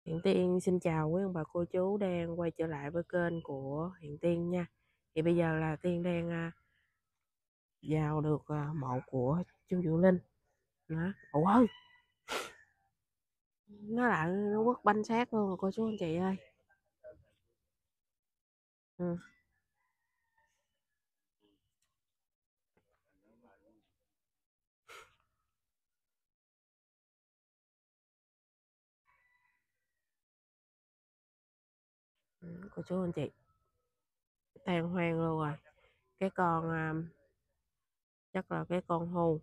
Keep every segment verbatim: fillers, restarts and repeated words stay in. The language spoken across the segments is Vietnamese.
Hiện Tiên xin chào quý ông bà cô chú đang quay trở lại với kênh của Hiện Tiên nha. Thì bây giờ là Tiên đang à, vào được à, mộ của chú Vũ Linh. Đó. Ủa ơi, nó lại nó quất banh xác luôn rồi cô chú anh chị ơi. Ừ. Ừ, cô chú anh chị tan hoang luôn rồi. Cái con à, chắc là cái con hù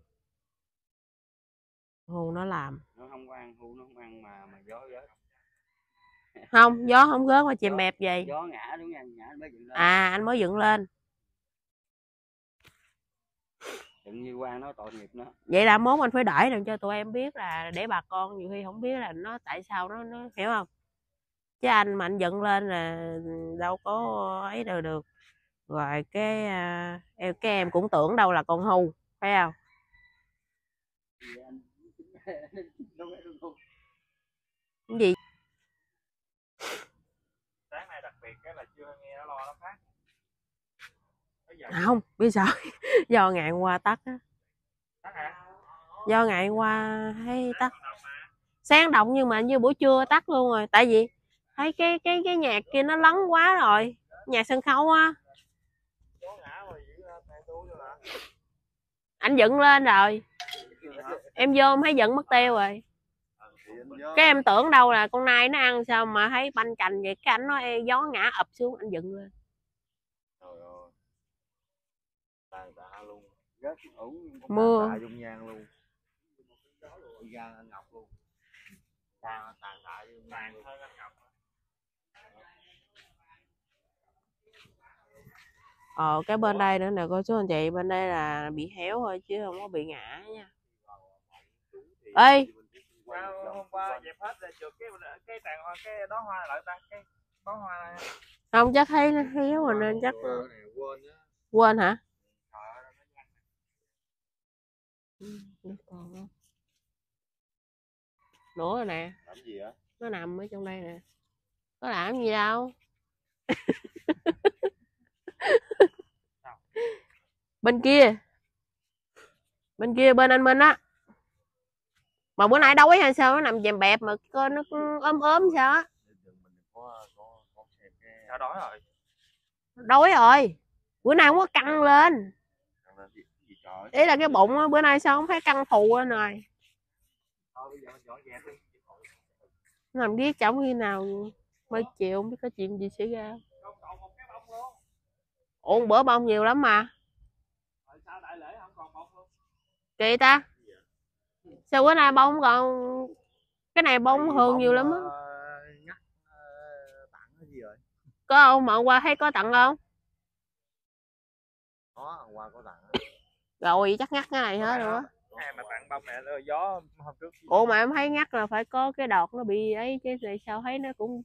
hù nó làm. Nó không có ăn, hưu nó không ăn mà mà gió rớt. Không, gió không rớt mà chèm bẹp vậy. Gió ngã đúng nha, ngã mới dựng lên. À, anh mới dựng lên. Dựng như quan nó tội nghiệp nó. Vậy là mốt anh phải đợi đừng cho tụi em biết, là để bà con nhiều khi không biết là nó tại sao nó nó hiểu không? Chứ anh mà anh dựng lên là đâu có ấy được được. Rồi cái à, em cái em cũng tưởng đâu là con hưu, phải không? Cái gì? Sáng nay đặc biệt cái là chưa nghe nó lo nó phát. À, không biết sao do ngày hôm qua tắt á. Do ngày hôm qua thấy tắt sáng động nhưng mà như buổi trưa tắt luôn rồi, tại vì thấy cái cái cái nhạc kia nó lắng quá rồi, nhạc sân khấu á. Anh dựng lên rồi em vô em thấy dựng mất tiêu rồi, cái em tưởng đâu là con nai nó ăn sao mà thấy banh cành vậy, cái ảnh nói gió ngã ập xuống anh dựng lên. Tàn tạ luôn, rớt ủng Mưa tạ dung nhan luôn, gan anh Ngọc luôn, tàn tàn tạ dung nhan hơn anh Ngọc. ờ cái bên đây nữa nè cô chú anh chị, bên đây là bị héo thôi chứ không có bị ngã nha. Ê, Hôm qua dẹp hết rồi trượt cái cái tàn hoa, cái đó hoa lại ta, cái bó hoa này. không chắc thấy nó héo rồi nên chắc quên hả? Nữa rồi nè, Làm gì á? nó nằm ở trong đây nè, có làm gì đâu. Bên kia, bên kia bên anh Minh á, mà bữa nay đói hay sao nó nằm chèm bẹp mà coi nó ốm ốm sao á. Sao đói rồi? Đói rồi, bữa nay không có căng lên, ý là cái bụng á, bữa nay sao không thấy căng phù lên rồi. Nằm ghét chổng khi nào mới chịu, không biết có chuyện gì xảy ra. Ủa bữa bông nhiều lắm mà. Kỳ ta, sao bữa nay bông còn cái này bông thường nhiều lắm á. Có không mà hôm qua thấy có tặng không? Có, hôm qua có tặng. Rồi chắc ngắt cái này hết rồi á. Ai mà tặng bông này gió hôm trước. Ủa mà em thấy ngắt là phải có cái đọt nó bị ấy chứ, này sao thấy nó cũng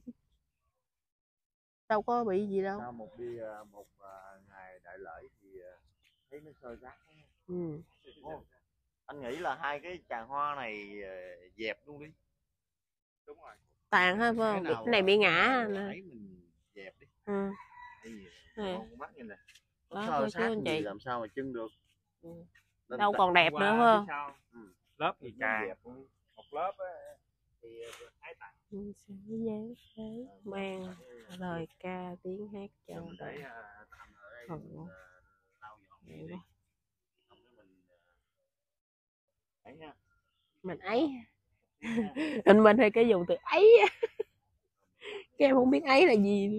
đâu có bị gì đâu. Sau một đi một ngày đại lễ thì thấy nó sơ sát. Ừ. Anh nghĩ là hai cái tràng hoa này dẹp luôn đi. Đúng rồi. Tàn hết phải không? Cái, cái này bị ngã nè. Mình dẹp đi. Ừ. Con mắt như này. Đó, sơ sát gì làm sao mà trưng được. Ừ. Đâu còn đẹp nữa phải không? Ừ. Lớp thì tràn một lớp á thì thái tặng mang lời ca tiếng hát cho đời. Mình ấy anh mình hay cái dùng từ ấy cái em không biết ấy là gì,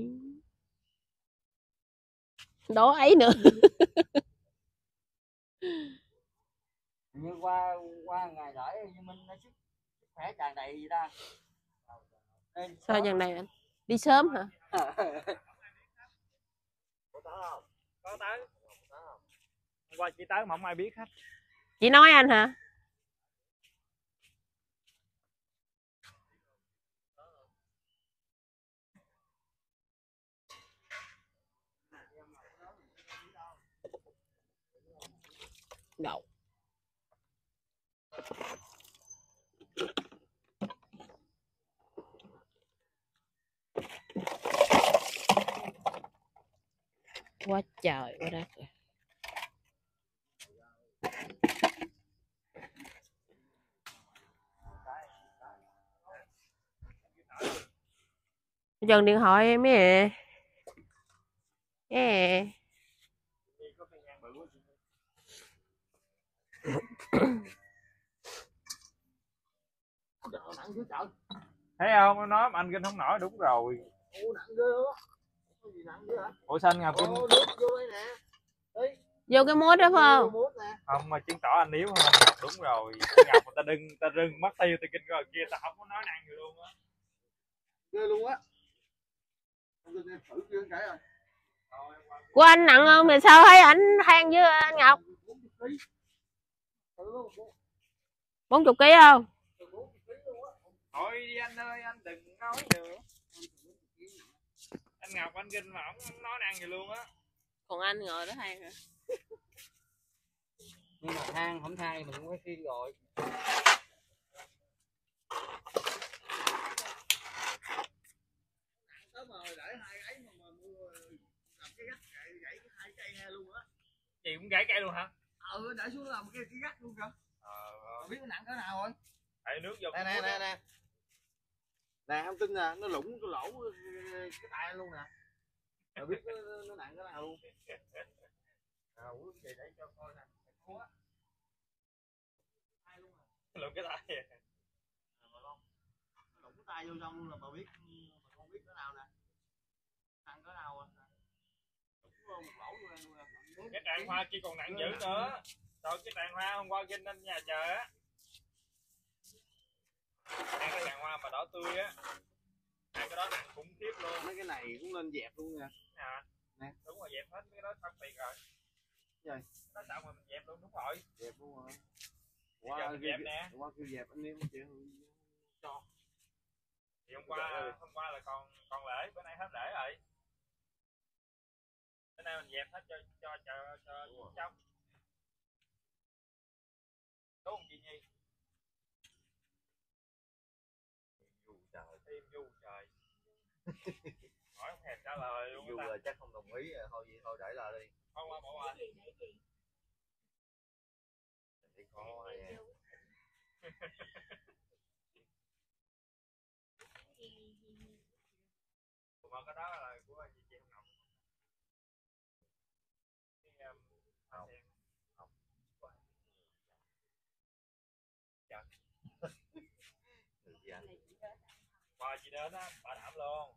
đó ấy nữa. Như qua qua ngày lễ nhưng mình sức khỏe tràn đầy gì ta. Sao dần này anh đi sớm hả? Có tới không? Có tới. Hôm qua chị tới mà không ai biết hết. Chị nói anh hả? Đậu. quá trời quá đất rồi. Dần điện thoại em ấy à. Yeah. Thấy không, nó nói anh Kinh không nổi, đúng rồi. Ủa nặng ghê á. Có gì nặng vậy hả? Ủa sao anh Ngọc Kinh vô đây nè. Đấy. Vô cái mốt đó phải không? Không, mà chứng tỏ anh yếu hơn anh Ngọc, đúng rồi. Ngọc người ta đừng ta rừng mất tiêu, ta Kinh rồi kia ta không có nói năng gì luôn á. Ghê luôn á. Thử kia cái rồi. Của anh nặng không thì sao thấy ảnh than với anh Ngọc? bốn mươi ký không? Thôi đi anh ơi, anh đừng nói nữa. Anh Ngọc anh Kinh mà ổng không nói năng gì luôn á. Còn anh ngồi đó than hả? Nhưng mà than không than mình cũng phải khiêng rồi. Chị cũng gãy cây luôn hả? Ừ, để xuống làm cái cái gắt luôn kìa. Ờ, biết nó nặng cỡ nào rồi? để nước vô. Nè nè nè nè. Nè không tin nè, nó lủng cái lỗ cái tay luôn nè. Rồi biết nó, nó nặng cỡ nào luôn. À, uống về để cho coi nè. Lủng cái tay à. Lủng cái tay vô trong luôn là bà biết, bà không biết cỡ nào nè. Nặng cỡ nào à? Lủng một lỗ luôn nè. Cái tràng hoa kia còn nặng dữ nữa. Rồi cái tràng hoa hôm qua Kinh lên nhà chờ á. Hai cái tràng hoa mà đỏ tươi á. Hai cái đó nặng khủng khiếp luôn. Mấy cái này cũng lên dẹp luôn nha. À, nè, đúng rồi, dẹp hết mấy cái đó xong tiền rồi. Rồi. Nó sao mà mình dẹp luôn, đúng rồi. Dẹp luôn rồi. Qua giờ mình dẹp nè. Qua kêu dẹp anh em chịu cho. Thì hôm qua hôm qua là còn còn lễ, bữa nay hết lễ rồi. Bữa nay mình dẹp hết cho cho cho cho trong. Đúng không chị Nhi? Du trời, thêm du trời. Hỏi không thèm trả lời luôn. Du là chắc không đồng ý, thôi gì thôi để lại đi. Không qua bỏ qua. Thì có ai mà cái đó là của chị chị Ngọc. Cái um, không không dạ qua chị đến á, bảo đảm luôn.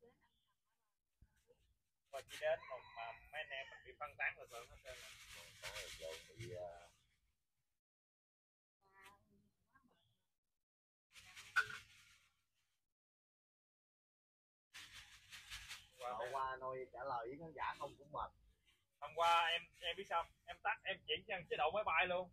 Qua chị đến mà, mà mấy anh em mình bị phân tán lực lượng hết trơn rồi. Bị hôm qua nói trả lời với khán giả không cũng mệt. Hôm qua em em biết sao em tắt em chuyển sang chế độ máy bay luôn,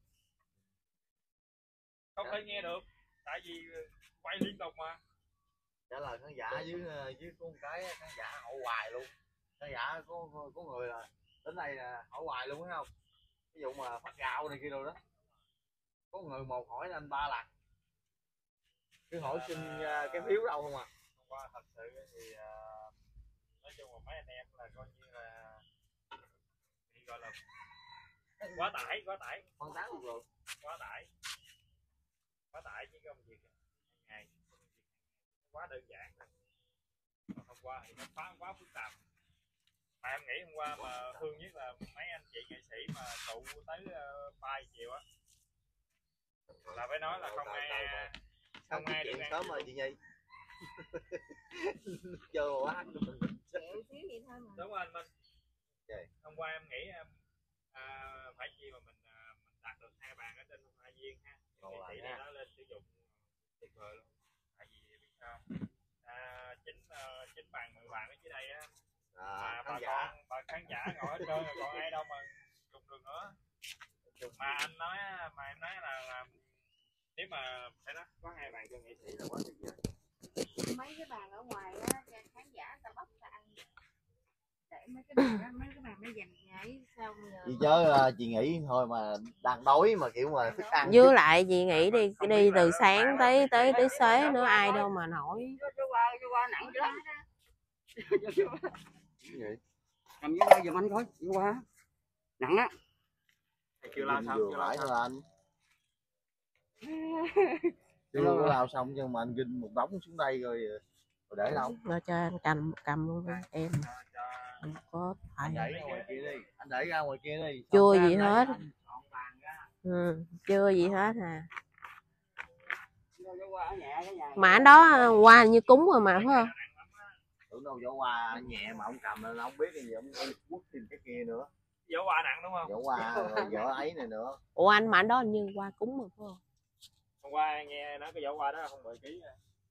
không thể nghe được tại vì quay liên tục mà. Trả lời khán giả dưới dưới có một cái khán giả hỏi hoài luôn, khán giả có có người là đến đây là hỏi hoài luôn thấy không, ví dụ mà phát gạo này kia rồi đó, có người một hỏi anh ba lần cứ hỏi xin uh, cái phiếu đâu không à. Hôm qua thật sự thì uh, nói chung là mấy anh em là coi như là thì gọi là quá tải quá tải phân tán luôn rồi, quá tải quá tải với công việc ngày quá đơn giản. Hôm qua thì nó quá quá phức tạp, mà em nghĩ hôm qua mà thương nhất là mấy anh chị nghệ sĩ mà tụ tới ba uh, chiều á là phải nói là không ai không ai được sớm rồi chị Nhi chơi quá đúng rồi anh Minh. Okay. Hôm qua em nghĩ à, phải chi mà mình à, mình đặt được hai bàn ở trên Hoa Viên ha, nghệ sĩ này nó lên sử dụng tuyệt vời luôn, tại vì biết sao à, chín uh, chín bàn mười bàn ở dưới đây á à, mà bà giả. con bà khán giả ngồi hết trơn rồi còn ai đâu mà dùng được nữa. Mà anh nói mà em nói là, là nếu mà phải nói có hai bàn cho nghệ sĩ là quá tuyệt vời. Mấy cái bàn ở ngoài á khán giả người ta bóc ra ăn để mấy cái bàn đó, mấy cái bàn nó dành nhảy sao giờ chị chớ uh, chị nghĩ thôi mà đang đói mà kiểu mà thức ăn với lại chị nghĩ đi đi từ sáng tới tới tới xế nữa ai đâu mà nổi. cầm với tay giùm anh coi, đi qua nặng á. Chưa lao xong, chưa lao phải xong. thôi anh. Chưa có lao xong nhưng mà anh ginh một đống xuống đây rồi rồi để đâu. Rồi cho anh cầm cầm luôn đi em. Không có Anh phải. đẩy ra ngoài kia đi, anh đẩy ra ngoài kia đi. Chưa gì hết. Ừ, chưa gì hết à. Mà anh đó qua như cúng rồi mà phải không? Tưởng đâu vỏ qua nhẹ mà ông cầm lên ông biết cái gì ông quất thêm cái kia nữa. Vỏ qua nặng đúng không? Vỏ qua rồi vỏ ấy này nữa. Ủa anh mà anh đó như qua cúng rồi phải không? Hôm qua nghe nói cái vỏ qua đó không mười ký.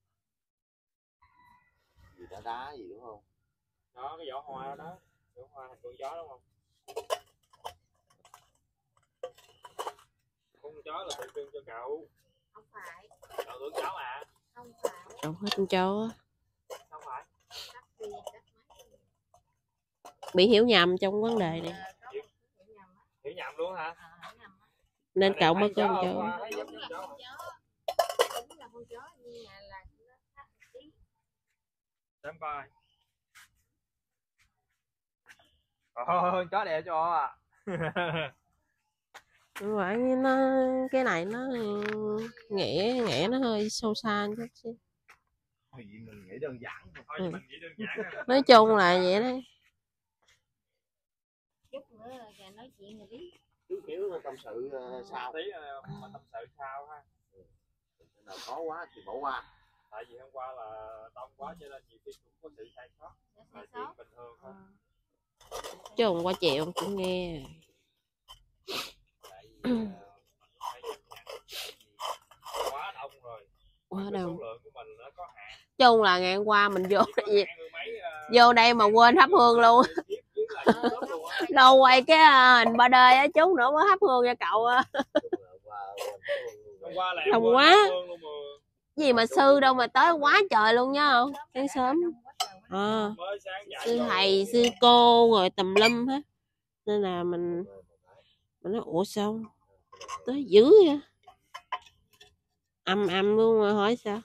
Gì đá đá gì đúng không? Đó cái vỏ hoa đó, vỏ hoa thành con chó đúng không? Con chó là tượng trưng cho cậu. Không phải. Cậu tưởng cháu à? Không phải. Đâu hết con chó. Không phải. Cắt đi, cắt máy. Bị hiểu nhầm trong vấn đề này. Ờ, có một hiểu nhầm á. Hiểu nhầm luôn hả? Ờ, hiểu nhầm á. Nên cậu mới có con Hôm chó. qua thấy Đúng giống là chó. con chó. Đúng là con chó nhưng mà là nó khác một tí. Xem coi. Ôi, chó đẹp cho à. Vậy nó cái này nó nghĩa nghĩa nó hơi sâu xa chút xíu. Thôi gì mình nghĩ đơn giản thôi. Thôi Ừ. mình nghĩ đơn giản thôi. Nói chung là vậy đấy. Chút nữa là nói chuyện rồi đi. Cứ kiểu tâm sự uh, sao. Tí uh, mà tâm sự sao ha. Nào có quá thì bỏ qua. Tại vì hôm qua là đông quá cho nên nhiều khi cũng có sự sai sót. Để Là sai chuyện sót. bình thường thôi. Chứ hôm qua chiều ông cũng nghe. Tại vì uh, quá đông rồi. Quá Cái đông. số lượng của mình nó có hạn. Chung là ngày hôm qua mình vô Chỉ có hai mươi mấy, uh, vô đây mà quên thắp hương luôn. Đâu quay cái uh, hình ba D á chút nữa mới thắp hương cho cậu. Hôm qua là Đông quên quá. thắp hương luôn mà. Gì mà sư đâu mà tới quá trời luôn nhá không? Sáng sớm. À, Mới sáng dậy sư rồi. thầy, sư cô rồi tùm lum hết. Nên là mình mình nói ủa sao tới dữ vậy? Âm âm luôn rồi hỏi sao?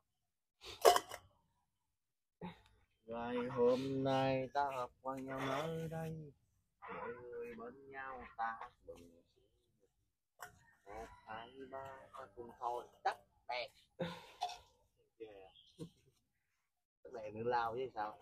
Ngày hôm nay ta hợp qua nhau nơi đây, mọi người bên nhau ta mừng. Một hai ba ta cùng thôi tắt đèn. Tắt đèn nữa lao chứ sao?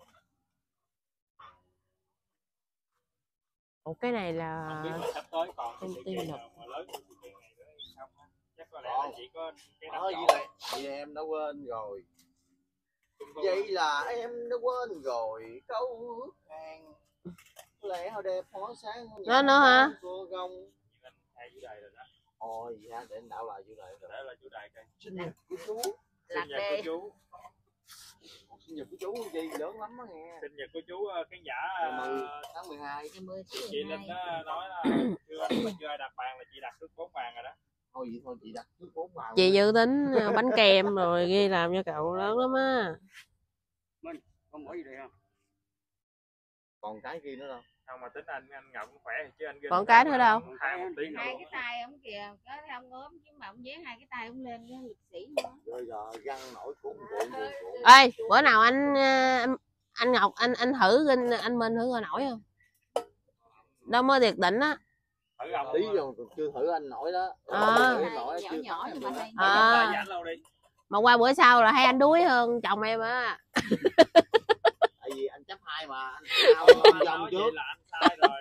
Ủa cái này là Không biết là sắp tới còn cái công sự ty kiện độc. nào mà lớn hơn sự kiện này nữa hay không ha? Chắc có lẽ là chỉ có cái năm Ờ, chỗ. vậy, vậy em đã quên rồi. Vậy là em đã quên rồi câu ước hẹn. Lẽ họ đẹp hóa sáng. Đó nữa hả? Cô gông. Hai chủ đề rồi đó. Ôi vậy hả? Để anh đạo lại chủ đề rồi. Để là chủ đề coi. Sinh nhật của chú. Lạc Sinh nhật đề. của chú. Sinh nhật của chú gì lớn lắm đó nghe. Sinh nhật của chú uh, khán giả Ngày mười uh, tháng mười hai. Ngày mười tháng chị mười Linh hai. đó nói là chưa chưa ai đặt bàn là chị đặt trước bốn bàn rồi đó. Thôi vậy thôi chị đặt trước bốn bàn. Chị dự tính uh, bánh kem rồi ghi làm cho cậu lớn lắm á. Không bỏ gì đây không? Còn cái kia nữa đâu. Không mà tính anh anh Ngọc cũng khỏe chứ anh. Còn cái nữa đâu? Hai một tiếng Hai nữa. cái tay ông kìa, có ông ốm chứ mà ông dán hai cái tay ông lên cái liệt sĩ nữa. Rồi giờ găng nổi cuốn cuộn cuộn cuộn. Ê, bữa nào anh uh, anh, anh Ngọc anh anh thử anh, anh Minh thử coi nổi không? Đó mới tuyệt đỉnh á. Thử ông Tí rồi còn chưa thử anh nổi đó. À. Thử nổi Nhỏ chưa nhỏ nhưng mà hay. À. Rảnh lâu đi. Mà qua bữa sau là hay anh đuối hơn chồng em á. Tại vì anh chấp hai mà anh Không, sao anh dòng nói trước. vậy là anh sai rồi.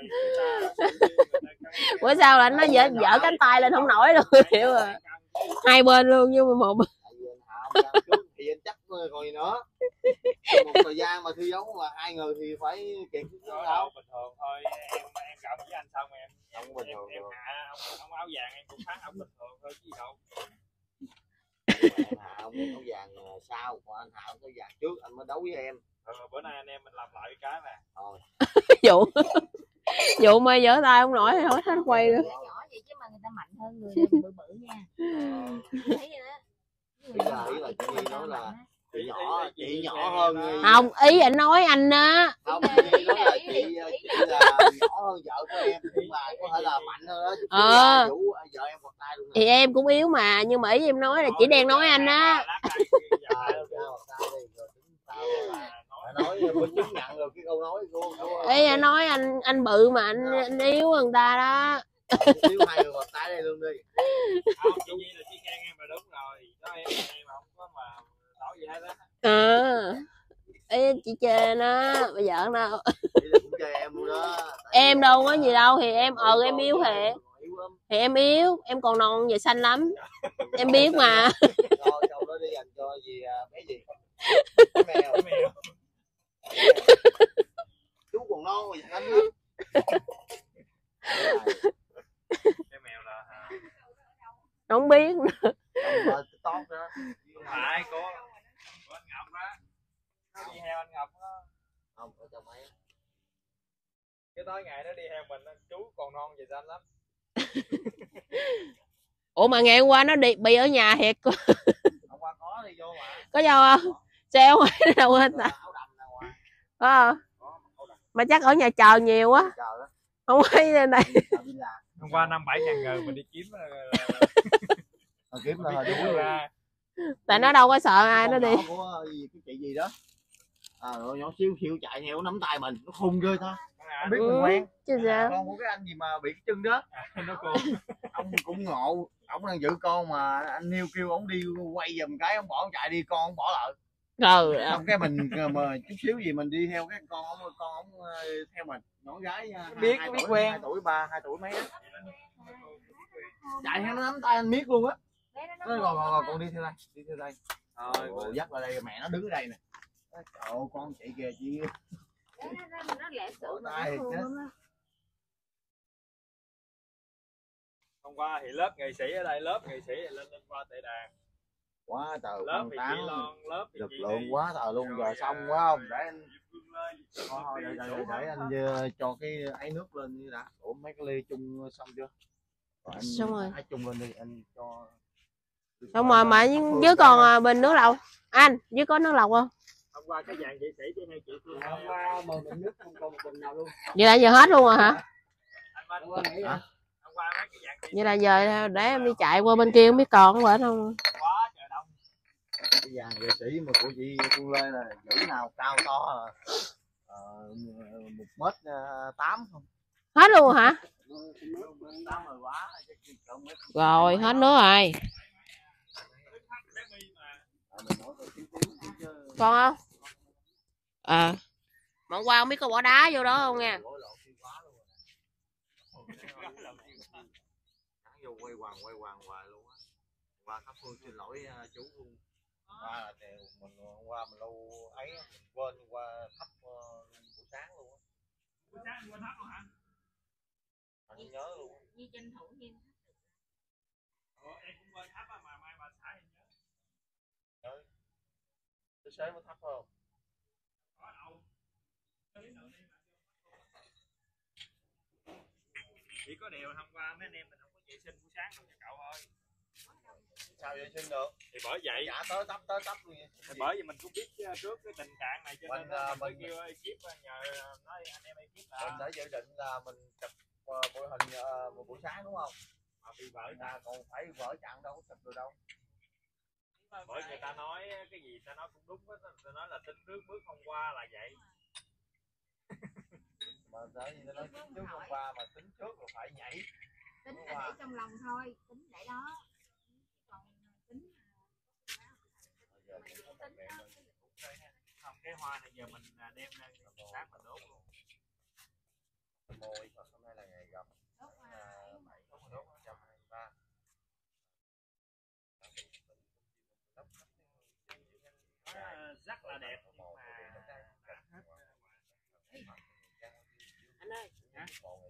Bữa sau là anh nói dở dở cánh tay lên không nổi luôn hiểu rồi. Hai bên luôn nhưng mà một bên. Tại vì anh Hạ ông dòng trước thì anh chấp rồi gì nữa. Một thời gian mà thi đấu mà hai người thì phải kiện chứ Đó, đâu. bình thường thôi em em cộng với anh xong em em Không bình em, thường em đâu. hạ ông, ông áo vàng em cũng thắng ông bình thường thôi chứ gì đâu. Anh Hạ ông đấu vàng sau, còn anh Hạ ông đấu vàng trước anh mới đấu với em. Rồi bữa nay anh em mình làm lại cái nè. Thôi. Vụ vụ mà dở tay không nổi thì thôi hết quay nữa. Nhỏ nhỏ vậy chứ mà người ta mạnh hơn người bự bự nha. Thấy vậy đó. Ý là ý là chị Nhi nói là chị nhỏ chị nhỏ hơn Nhi. Không, ý anh nói anh á. Không, chị nói là chị chị là nhỏ hơn vợ của em nhưng mà có thể là mạnh hơn đó. Ờ. Vũ vợ em một tay luôn. Thì em cũng yếu mà nhưng mà ý em nói là chỉ đang nói anh á. Nói bữa chứng nhận rồi cái câu nói của, của Ý anh nói anh anh bự mà anh, anh yếu hơn người ta đó. thiếu hai người hợp tay đây luôn đi. Không, chị Nhi là chị khen em mà đúng rồi, đó em em mà không có mà nói gì hết á. À, ý chị chê nó bây giờ đâu. Cũng chơi em luôn đó. Em đâu có gì đâu, thì em ờ em yếu thiệt. Thì em yếu, em còn non và xanh lắm. Em biết mà. Thôi câu đó đi dành cho gì bé gì? Mèo. Mèo. Chú còn non mà xanh lắm. Cái mèo là Không biết nữa. Tốt đó. Phải của của anh Ngọc á. Nó đi theo anh Ngọc đó. Không, ở chồng ấy. Cái tối ngày nó đi theo mình, chú còn non về xanh lắm. Ủa mà ngày hôm qua nó đi bị ở nhà thiệt. Hôm qua có đi vô mà. Có vô không? Xe ngoài nó đâu hết ta. Phải không? Mà chắc ở nhà chờ nhiều quá. Không thấy lên đây. Hôm qua năm bảy ngàn người mình đi kiếm là kiếm là đúng ra. Tại nó đâu có sợ ai nó đi. Của cái chị gì đó. À, nhỏ xíu xíu chạy theo nắm tay mình, nó khùng ghê thôi. Không biết mình quen. Chứ sao? Con của cái anh gì mà bị cái chân đó. Nó cô. Ông cũng ngộ, ông đang giữ con mà anh Hiếu kêu ông đi quay giùm cái, ông bỏ chạy đi, con ông bỏ lại. Rồi. Xong cái mình mà chút xíu gì mình đi theo cái con ông, con ông theo mình, nhỏ gái biết hai biết tuổi, quen, hai tuổi ba, hai tuổi mấy á. Chạy theo nó nắm tay anh biết luôn á. Nó rồi rồi con đi theo đây, đi theo đây. Rồi dắt lại đây, mẹ nó đứng ở đây nè. Trời ơi, con chạy kìa chị. Nó lẹ sự mà hôm qua thì lớp nghệ sĩ ở đây, lớp nghệ sĩ lên lên qua tệ đàn quá trời, lớp thì chị Loan, lớp thì lực chị lượng đi. quá trời luôn. Rồi xong quá không để anh thôi để, để, để, để anh cho cái ấy nước lên như đã. Ủa mấy cái ly chung xong chưa? Rồi anh xong rồi hãy chung lên đi anh cho. Xong rồi mà dưới còn bình nước lọc anh, dưới có nước lọc không? Hôm qua cái dàn nghệ sĩ chứ hay chị Phương Hôm qua mời mình nước không còn một bình nào luôn. Vậy là giờ hết luôn rồi hả? Anh Minh hả? Hôm qua mấy cái dàn Vậy là giờ để em đi chạy qua bên kia không biết còn không phải không? quá trời đông. Cái dàn nghệ sĩ mà của chị Phương Lê là dữ nào cao to à, một mét tám không? Hết luôn hả? tám rồi quá. Rồi hết nước rồi. Còn không? À. Mà hôm qua không biết có bỏ đá vô đó không nha. Vô quay hoàng quay hoàng hoài luôn á. Qua khắp Phương xin lỗi chú luôn. Qua là mình hôm qua mình lâu ấy mình quên qua thắp buổi sáng luôn á. Buổi sáng quên thắp luôn hả? Anh nhớ luôn. Như tranh thủ nhiên. Ủa, em cũng quên thắp mà mai bà xã em nhớ. Nhớ. Tới sớm mới thắp không? Có đâu. Chỉ có điều hôm qua mấy anh em mình không có vệ sinh buổi sáng đâu cho cậu thôi. Sao vệ sinh được? Thì bởi vậy. Dạ tới tắp tới tắp luôn. Thì bởi vì mình cũng biết trước cái tình trạng này cho mình, nên mình, mình kêu ekip nhờ nói anh em ekip là mình đã dự định là mình chụp uh, buổi hình uh, một buổi sáng đúng không? Mà bị vỡ ta còn phải vỡ chặn đâu có chụp được đâu. Bởi người ta nói cái gì ta nói cũng đúng hết, người ta nói là tính trước bước hôm qua là vậy. Mà tại vì nó tính trước hôm qua mà tính trước là phải nhảy. Tính là để trong lòng thôi, tính để đó. Còn tính không, cái hoa này giờ mình đem ra sáng mình đốt luôn. Môi Phật hôm nay là ngày gặp bảy đốt đốt một trăm hai mươi ba. Rất là đẹp nhưng mà Anh ơi, hả?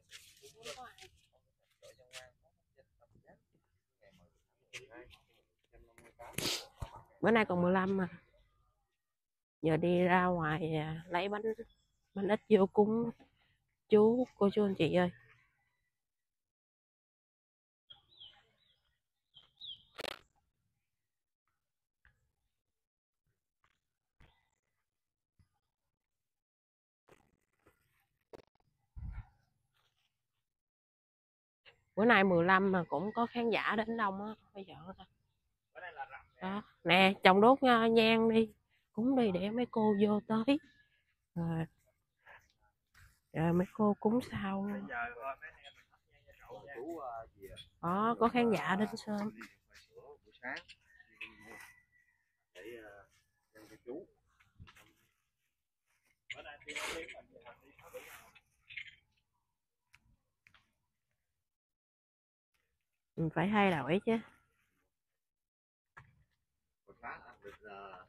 Bữa nay còn mười lăm mà. Giờ đi ra ngoài lấy bánh bánh ít vô cúng chú cô chú anh chị ơi. Bữa nay mười lăm mà cũng có khán giả đến đông á, bây giờ đó nè chồng đốt nhang đi cúng đi để mấy cô vô tới. Rồi. Rồi mấy cô cúng sau. Bây giờ thôi mấy anh em mình thắp nhang cho cậu nha. Chú ờ, gì ạ? Đó, có khán giả đến sớm. Buổi sáng để ờ, nhân cho chú. Bữa nay tiên tiếng mình đi học đi sáu bảy giờ. Mình phải thay đổi chứ. Buổi sáng ăn được là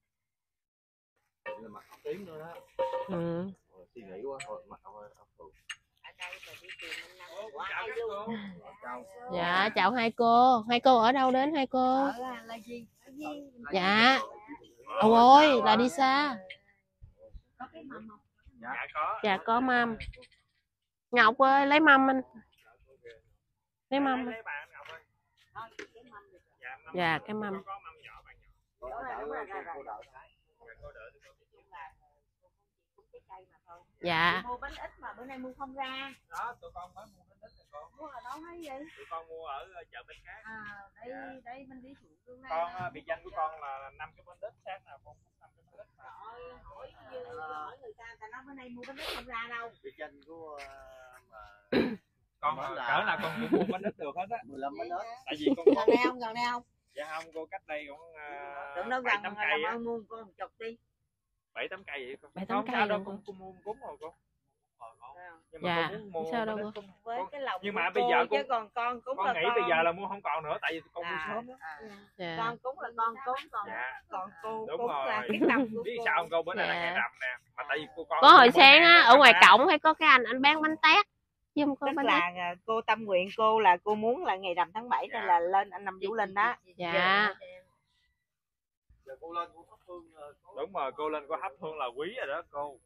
là mặc áo tím nữa đó. Ừ. Rồi, suy nghĩ quá thôi mặc áo áo phượng. Ở đây mà đi tìm anh Năm Cô, quá chào hay các luôn. cô. Chào. Dạ chào hai cô. Hai cô ở đâu đến hai cô? Ở La Di. Dạ. Ôi ôi là đi xa. Có cái mầm không? Dạ có. Dạ có mâm. Ngọc ơi lấy mâm anh. Lấy mâm. Lấy bạn Ngọc ơi. Thôi, cái mầm được. Dạ, mâm Dạ cái mâm. có mâm nhỏ bạn nhỏ. Cô đợi cô đợi Thái. Cô đợi thì cô Cái cây mà thôi. Dạ. Mua bánh ít mà bữa nay mua không ra. đó tụi con mới mua bánh ít rồi con. Mua ở đâu thấy vậy? Tụi con mua ở chợ Bến Cát. À, đây Dạ. đây mình đi xuống đường này. Con uh, biệt danh của con là năm cái bánh ít, sáng nào con cũng năm cái bánh ít mà. Trời ơi, hỏi như hỏi người ta, ta nói bữa nay mua bánh ít không ra đâu. Biệt danh của ờ, mà Con Nói là là- cỡ nào con cũng mua bánh ít được hết á. mười lăm bánh ít. Tại vì con Gần có đây không, gần đây không? dạ không cô cách đây cũng uh, Tưởng đâu bảy gần tám mà cây làm á, ơn mua con một chục đi. bảy tám cây vậy con. Bảy tám Không cây sao đâu luôn con con. con mua cúng rồi con. Nhưng Dạ, con muốn mua sao đâu bánh cô. ít cũng- Với con- cái lòng Nhưng của mà bây cô giờ chứ con- còn con cúng là con nghĩ con. bây giờ là mua không còn nữa tại vì con mua À, sớm đó. à. Dạ. Con cúng là con cúng còn Dạ còn cô đúng cúng rồi. là cái lòng của Biết cô. sao không cô, bữa nay là Dạ. ngày rằm nè mà tại vì cô con Có hồi mua sáng hàng á đó ở ngoài ra. cổng hay có cái anh anh bán bánh tét. Chứ không có Tức bánh tét. là à, cô tâm nguyện cô là cô muốn là ngày rằm tháng bảy Dạ. nên là lên anh Năm Vũ Linh đó. Dạ. Giờ cô lên cô thắp hương ờ, có- Đúng rồi, cô lên cô hấp hương là quý rồi đó cô.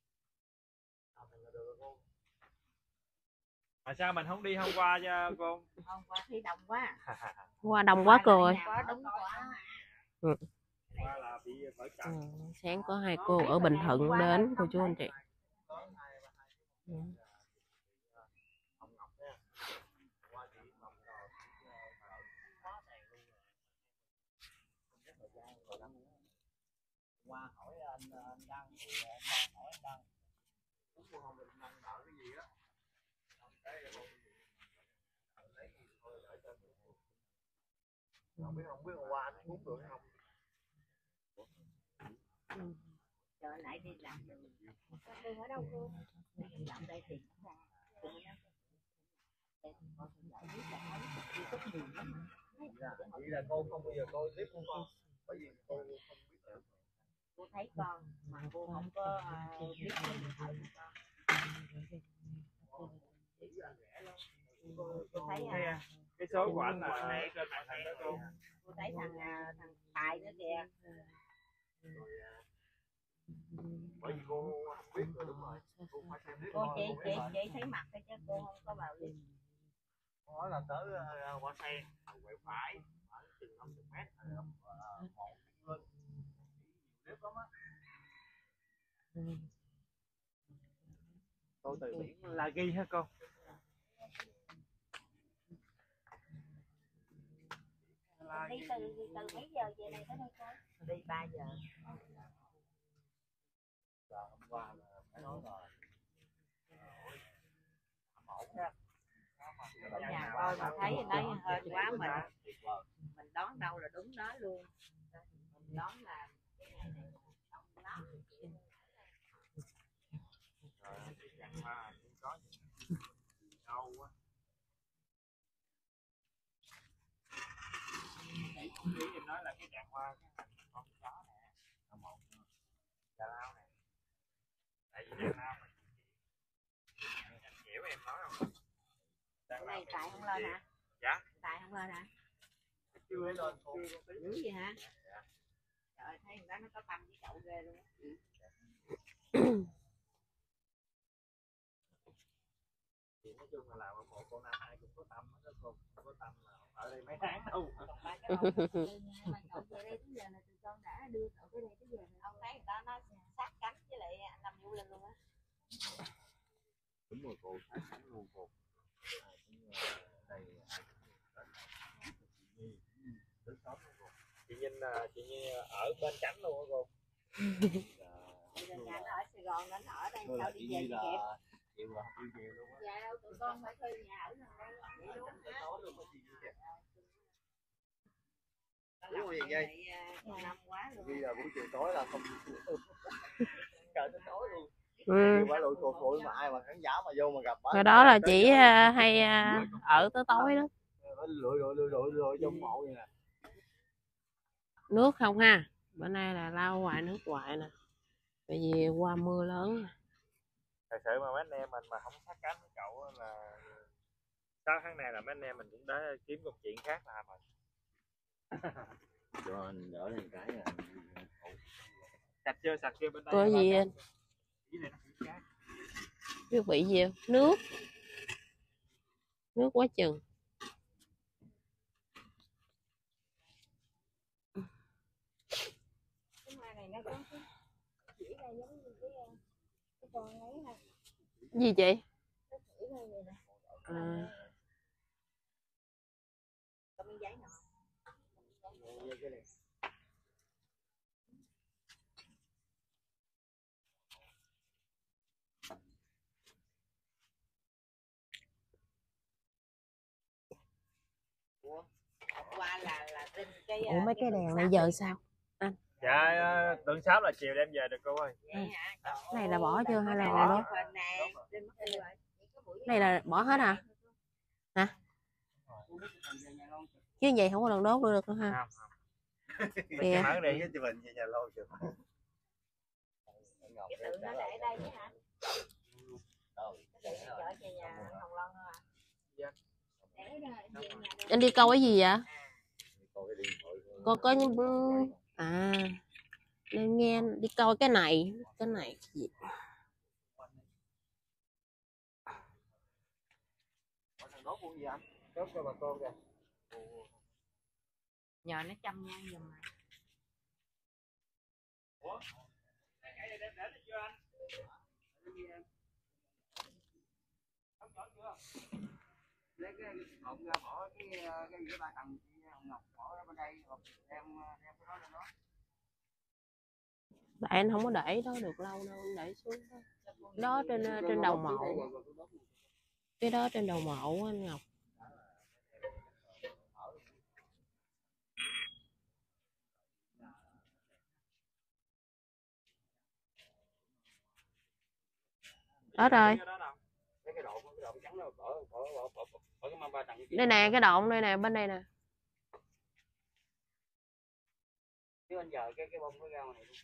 Mà sao mình không đi hôm qua cho cô? Hôm qua thấy đông quá. Qua đông quá cười. Quá đúng quá. Qua là bị bởi Ừ. trận. Sáng có hai cô ở Bình Thuận đến cô chú anh chị. Ừ. Ông Ngọc nha. Qua chị Ngọc rồi, quá đèn luôn rồi. Không biết thời gian rồi đó. Qua hỏi anh anh Đăng thì anh Đăng hỏi anh Đăng. Cũng mua không được Đăng đợi cái gì á. Cái lấy gì thôi đợi cho mình. Không biết không biết hôm qua anh uống được hay không? Trở lại đi làm. Cô ở đâu cô? Làm đây thì Vậy là cô không bao giờ coi clip của con bởi vì cô không biết được. cô thấy con mà cô không có uh, biết cái điện thoại của con. Cô, cô thấy à, Cái số của anh là để trên màn hình đó cô. cô thấy thằng à, thằng Tài nữa kìa. Bởi vì cô không biết rồi đúng rồi. Cô phải xem clip Cô coi, chỉ cô chỉ biết rồi. chỉ thấy mặt thôi chứ cô không có vào liền. Cô nói là tới uh, qua xe quẹo phải ở chừng năm mươi mét rồi uh, một lên clip lắm á. Cô từ biển La Ghi hả cô? Đi từ từ mấy giờ về này tới đây cô? Đi ba giờ. Giờ hôm qua là phải nói là ổn ha. Ở nhà coi mà thấy ở đây hên quá mình mình đón đâu là đúng đó luôn. Mình đón là cái ngày này đông lắm. Đâu quá. Ý em nói là cái đàn hoa cái hành con chó nè, nó một da lao nè. Tại vì đàn lao mà anh hiểu em nói không? Cái này Tài không lên hả? Dạ. Tài không lên hả? chưa thấy lên cô. Dữ gì hả? Trời ơi, thấy người đó nó có tâm với cậu ghê luôn. Thì nói chung là làm ở một con năm ai cũng có tâm hết đó cô. Không có tâm là không ở đây mấy tháng đâu. Ba cái ông từ ngày cậu về đây tới giờ là từ con đã đưa cậu tới đây tới giờ ông thấy người ta nó sát cánh với lại anh Năm Vũ Linh luôn á. Đúng rồi cô, sát cánh luôn cô. Đây đến sớm luôn cô. Chị Nhìn chị Nhìn ở bên cánh luôn á cô. Bây giờ nhà nó ở Sài Gòn nó ở đây Thôi sao là đi chỉ về như kịp. là chịu là không chịu luôn á. Dạ đâu tụi con phải thuê nhà ở gần đây vậy luôn á. Đúng rồi vậy dây. Năm quá luôn. Ghi là buổi chiều tối là không cỡ tới tối luôn. Ừ. Bà lụi cột bụi mà ai mà khán giả mà vô mà gặp bà. Hồi đó là chỉ uh, hay uh, ở tới tối đó. Lụi lụi lụi lụi lụi trong mộ vậy nè. Nước không ha? Bữa nay là lau hoài nước hoài nè. Bởi vì qua mưa lớn. Thật sự mà mấy anh em mình mà không sát cánh với cậu là sáu tháng này là mấy anh em mình cũng đã kiếm công chuyện khác làm rồi. Cho anh đỡ lên cái là Sạch chưa? Sạch chưa bên đây? Có gì anh? Biết bị gì không? Nước. Nước quá chừng. Gì chị? À. Qua là là trên cái Ủa mấy cái đèn này giờ sao anh? Dạ tuần sáu là chiều đem về được cô ơi. Cái này là bỏ chưa hay là còn đó? Này là bỏ hết hả? Hả? Chứ vậy không có lần đốt được nữa ha? Không. Kìa. Mở đi. cho mình về nhà lâu chưa? Cái tượng nó để đây chứ hả? Để chở về nhà Hồng Loan thôi à? Dạ. Anh đi câu cái gì vậy? Cô có những à nên nghe đi coi cái này cái này gì nhờ nó chăm nha giùm mà. Ủa? Cái này đem để được chưa anh? Không chọn chưa? Lấy cái hộp ra bỏ cái cái gì ba tầng hồng ngọc bỏ ra bên đây đem đem cái đó lên đó. tại anh không có để đó được lâu đâu, anh để xuống đó, đó trên trên đầu mộ, cái đó trên đầu mộ anh Ngọc. Đó rồi. Đây nè, cái độn đây nè, bên đây nè. Chứ anh giờ cái cái bông nó ra ngoài này luôn.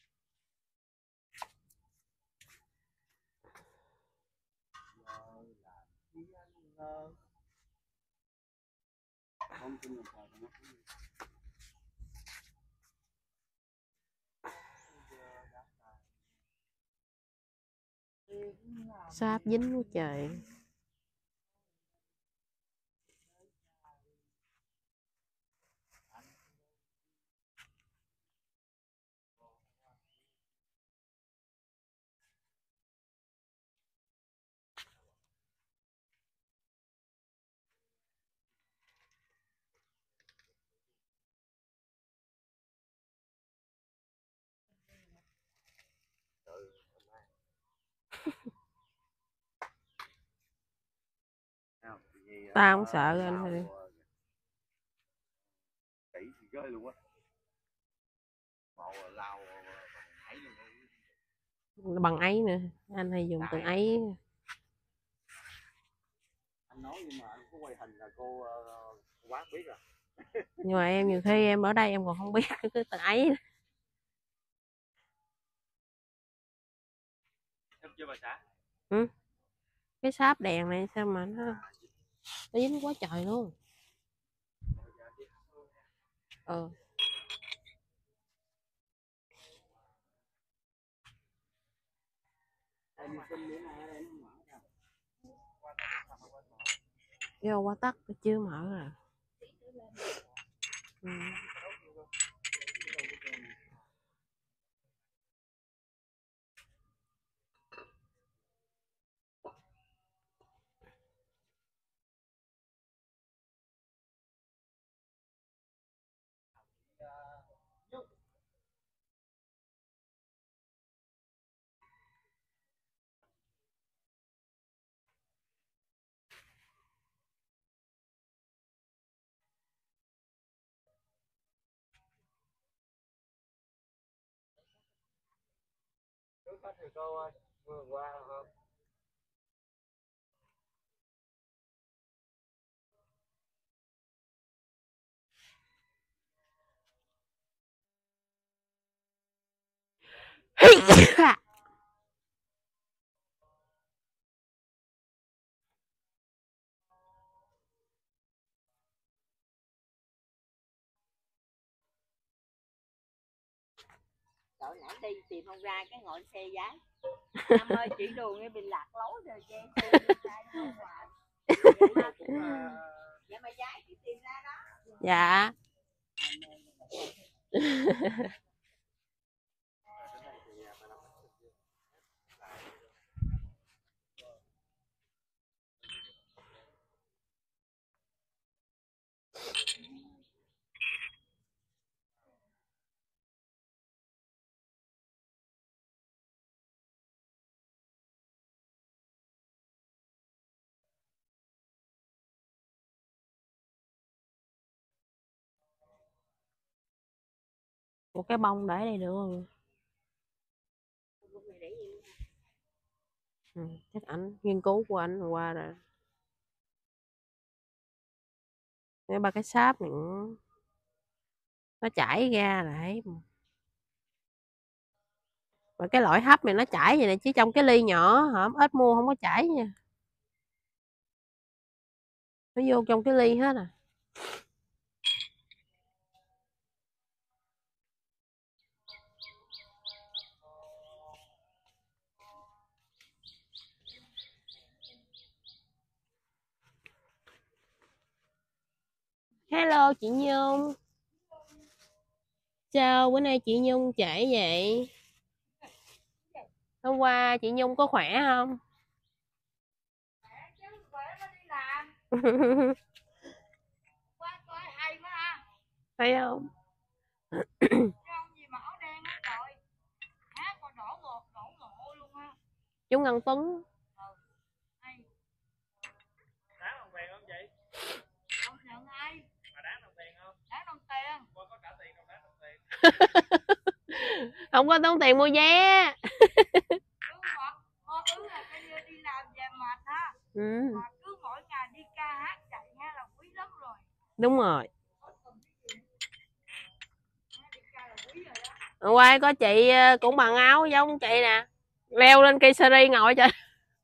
Không tin được rồi nó. Sáp dính quá trời. Tao không sợ anh thôi. Kỹ thì ghê luôn á. Màu lao Bằng ấy nữa, anh hay dùng từ ấy. anh nói nhưng mà anh có quay hình là cô uh, quá biết rồi. Nhưng mà em nhiều khi em ở đây em còn không biết cái từ ấy. Chưa bà xã? Ừ. Cái sáp đèn này sao mà nó nó dính quá trời luôn. Ừ. Vô qua tắt chưa mở rồi. Ừ. có thầy cô ơi, vừa qua không? Trời nãy đi tìm không ra cái ngồi xe giái. Năm ơi chỉ đường nghe bị lạc lối rồi che xe đi sai không hoài. Vậy mà giái chỉ tìm ra đó. Dạ. Một cái bông để đây được không? Ừ, chắc ảnh nghiên cứu của ảnh qua rồi. Cái ba cái sáp này nó chảy ra lại. Và cái loại hấp này nó chảy vậy này, chứ trong cái ly nhỏ hổm ít mua không có chảy nha. Nó vô trong cái ly hết à. Hello chị Nhung. Sao bữa nay chị Nhung trễ vậy? Hôm qua chị Nhung có khỏe không? Thấy không? Chú Ngân Tuấn. Đáng đồng tiền không chị? Không nhận ai. Mà đáng đồng tiền không? Đáng đồng tiền. Qua có trả tiền không đáng đồng tiền. Không có tốn tiền mua vé. Cô cứ là cái đi làm về mệt ha. Ừ. Mà cứ mỗi ngày đi ca hát chạy nha là quý lắm rồi. Đúng rồi. Hôm qua có chị cũng bằng áo giống chị nè, leo lên cây seri ngồi trời.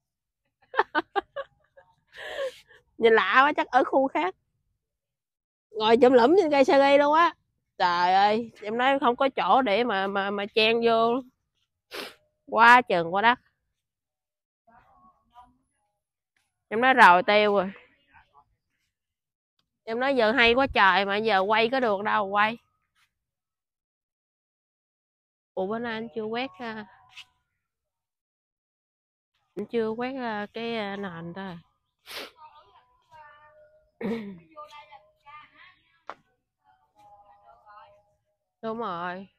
Nhìn lạ quá, chắc ở khu khác. Ngồi chụm lũm trên cây seri luôn á. Trời ơi, em nói không có chỗ để mà mà mà chen vô. Quá chừng quá đất. Em nói rồi tiêu rồi. Em nói giờ hay quá trời mà giờ quay có được đâu quay. Ủa bữa nay anh chưa quét anh chưa quét cái nền thôi. Đúng rồi.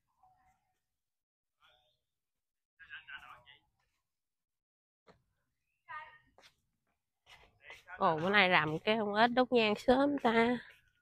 Ồ bữa nay rằm cái không ít đốt nhang sớm ta.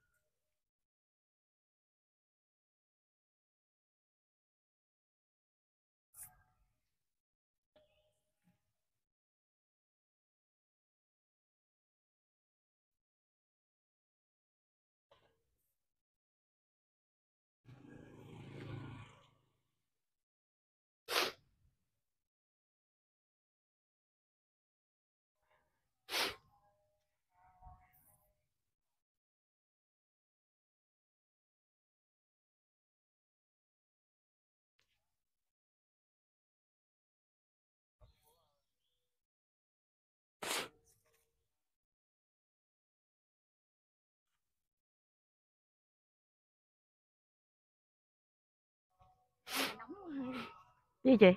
Gì chị?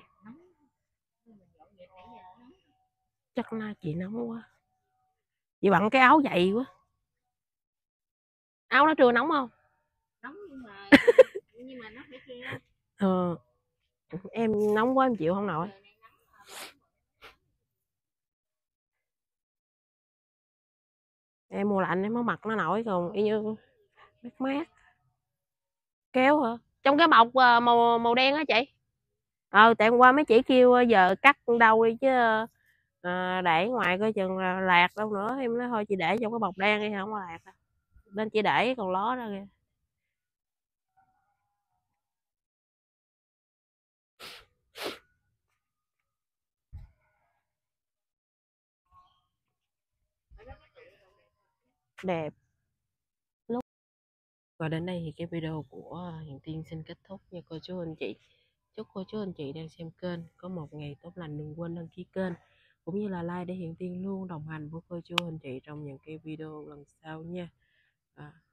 Chắc na chị nóng quá. Chị bận cái áo dày quá. Áo nó trưa nóng không? Nóng nhưng mà nhưng mà nó phải treo. Ờ. Em nóng quá em chịu không nổi. Em mua lạnh em mới mặc nó nổi, còn y như mát mát. Kéo hả? Trong cái bọc màu màu đen á chị. ờ tại hôm qua mấy chị kêu giờ cắt đâu đi chứ à, để ngoài coi chừng là lạc đâu nữa, em nói thôi chị để trong cái bọc đen đi không có lạc à. Nên chị để còn ló ra kìa. Đẹp. Lúc và đến đây thì cái video của Hiền Tiên xin kết thúc nha cô chú anh chị. Chúc cô chú anh chị đang xem kênh có một ngày tốt lành, đừng quên đăng ký kênh cũng như là like để Hiền Tiên luôn đồng hành với cô chú anh chị trong những cái video lần sau nha. À.